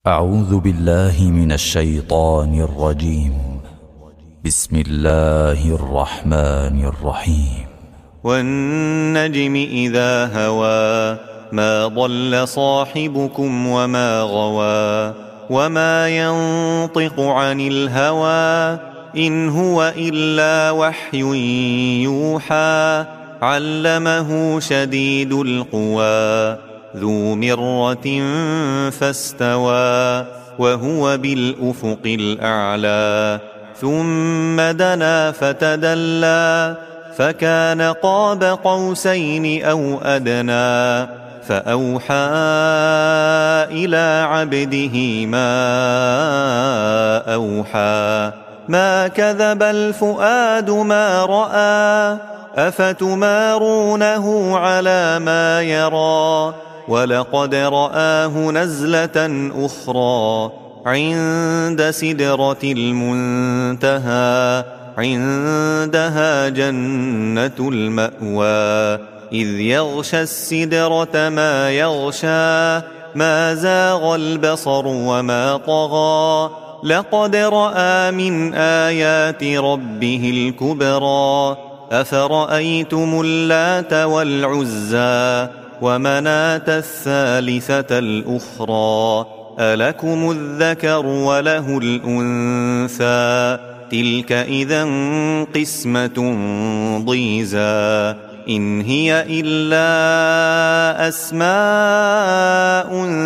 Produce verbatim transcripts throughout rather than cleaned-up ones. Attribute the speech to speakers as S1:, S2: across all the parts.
S1: أعوذ بالله من الشيطان الرجيم. بسم الله الرحمن الرحيم.
S2: والنجم إذا هوى ما ضل صاحبكم وما غوى وما ينطق عن الهوى إن هو إلا وحي يوحى علمه شديد القوى ذو مرة فاستوى وهو بالأفق الأعلى ثم دنا فتدلى فكان قاب قوسين أو أدنى فأوحى إلى عبده ما أوحى ما كذب الفؤاد ما رأى أفتمارونه على ما يرى ولقد رآه نزلة أخرى عند سدرة المنتهى عندها جنة المأوى إذ يغشى السدرة ما يغشى ما زاغ البصر وما طغى لقد رأى من آيات ربه الكبرى أفرأيتم اللات والعزى ومناة الثالثة الأخرى ألكم الذكر وله الأنثى تلك إذا قسمة ضيزى إن هي إلا أسماء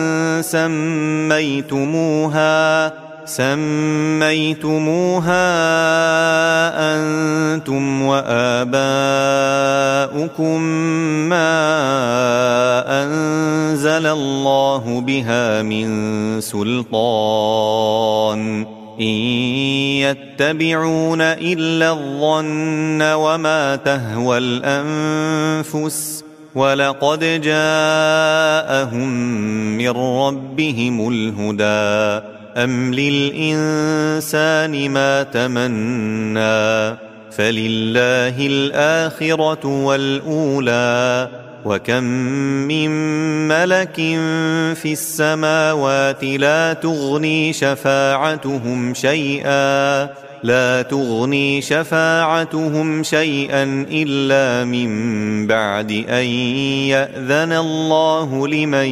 S2: سميتموها سميتموها أنتم وآباؤكم ما أنزل الله بها من سلطان إن يتبعون إلا الظن وما تهوى الأنفس ولقد جاءهم من ربهم الهدى أم للإنسان ما تمنى فلله الآخرة والأولى وكم من ملك في السماوات لا تغني شفاعتهم شيئا لا تغني شفاعتهم شيئا إلا من بعد أن يأذن الله لمن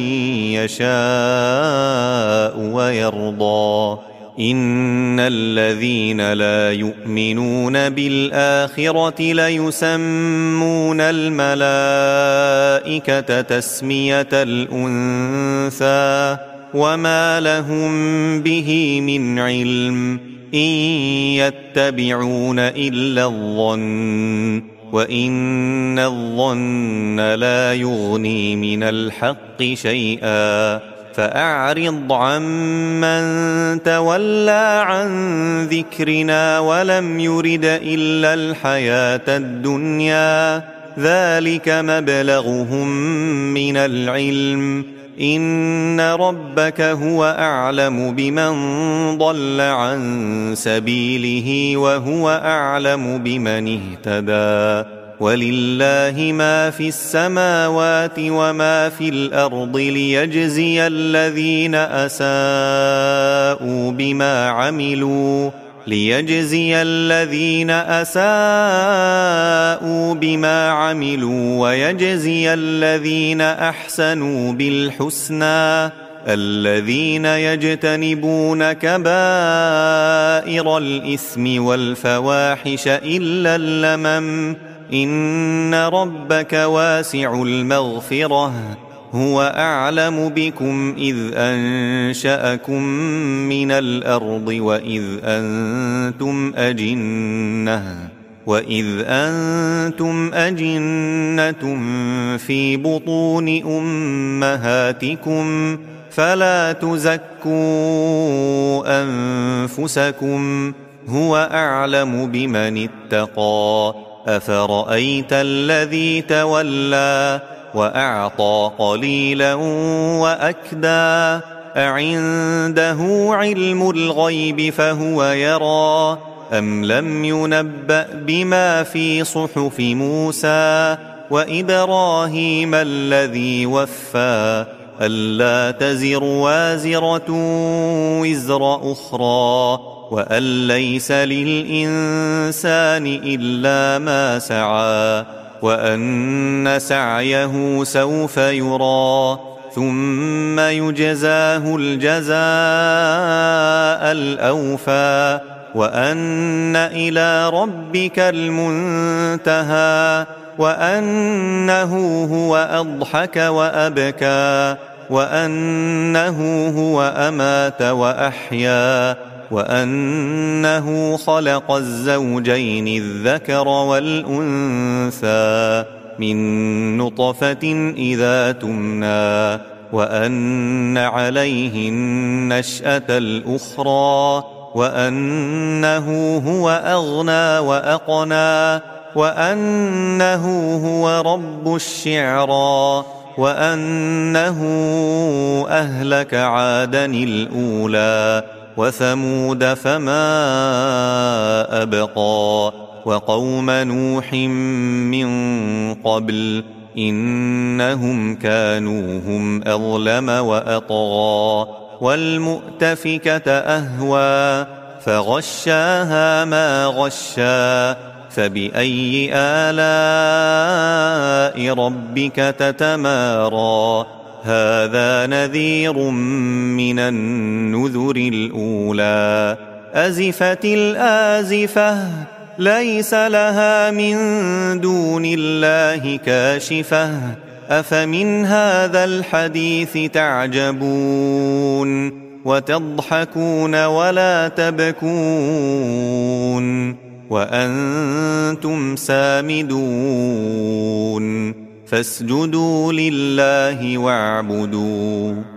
S2: يشاء ويرضى إن الذين لا يؤمنون بالآخرة ليسمون الملائكة تسمية الأنثى وما لهم به من علم إن يتبعون إلا الظن وإن الظن لا يغني من الحق شيئا فأعرض عمن تولى عن ذكرنا ولم يرد إلا الحياة الدنيا ذلك مبلغهم من العلم إن ربك هو أعلم بمن ضل عن سبيله وهو أعلم بمن اهتدى ولله ما في السماوات وما في الأرض ليجزي الذين أساءوا بما عملوا ليجزي الذين أساءوا بما عملوا ويجزي الذين أحسنوا بالحسنى الذين يجتنبون كبائر الإثم والفواحش إلا اللمم إن ربك واسع المغفرة هو أعلم بكم إذ أنشأكم من الأرض وإذ أنتم أجنة وإذ أنتم أجنة في بطون أمهاتكم فلا تزكوا أنفسكم هو أعلم بمن اتقى أفرأيت الذي تولى وأعطى قليلا وأكدى أعنده علم الغيب فهو يرى أم لم ينبأ بما في صحف موسى وإبراهيم الذي وفى ألا تزر وازرة وزر أخرى وأن ليس للإنسان إلا ما سعى وأن سعيه سوف يرى ثم يجزاه الجزاء الأوفى وأن إلى ربك المنتهى وأنه هو أضحك وأبكى وأنه هو أمات وأحيا وأنه خلق الزوجين الذكر والأنثى من نطفة إذا تمنى وأن عليه النشأة الأخرى وأنه هو أغنى وأقنى وأنه هو رب الشعرى وأنه أهلك عادا الأولى وثمود فما أبقى وقوم نوح من قبل إنهم كانوا هم أظلم وأطغى والمؤتفكة أهوى فغشاها ما غشا فبأي آلاء ربك تتمارى هذا نذير من النذر الأولى أزفت الآزفة ليس لها من دون الله كاشفة أفمن هذا الحديث تعجبون وتضحكون ولا تبكون وأنتم سامدون فاسجدوا لله واعبدوا